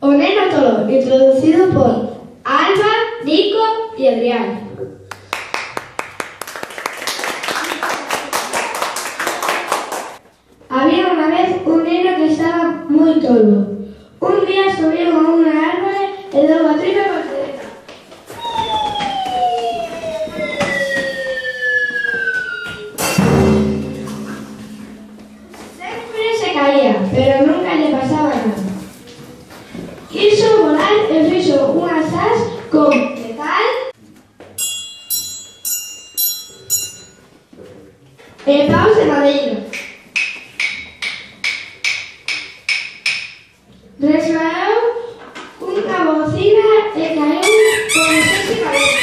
O Neno Tolo, introducido por Alba, Nico y Adrián. Había una vez un neno que estaba muy tolo. Un día subieron a una árbol y dio la tripa voltereta. Siempre se caía, pero nunca le pasaba nada. Quiso volar e fixo unhas as con metal e paus de madeira. Resbalou unha bocina e caeu con os seus de cabeza.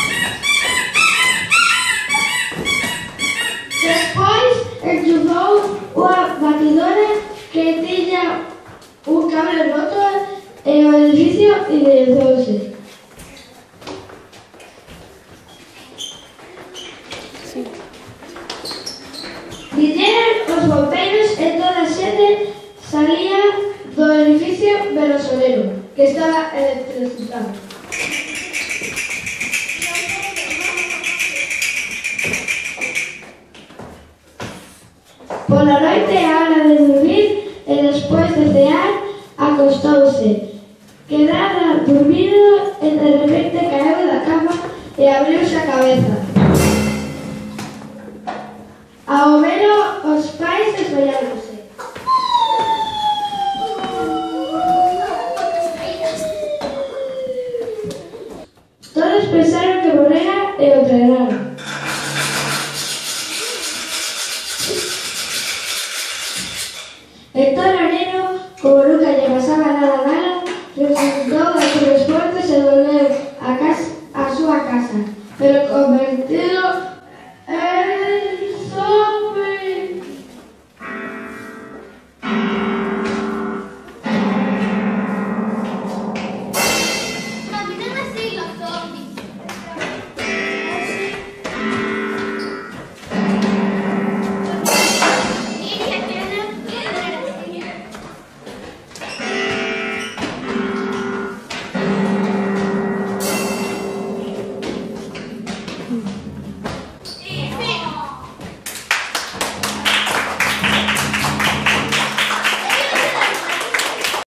Despois enchufou unha batidora que tiña un cable roto e o edificio incendiouse. Viñeron os bombeiros e toda a xente salía do edificio Velosolero, que estaba electrocutado. Pola noite é hora de dormir e despois de cear acostouse. Quedara dormido e de repente caeu da cama e abriuse a cabeza. Ao velo os pais desmayáronse. Todos pensaron que morrera e o entregaron.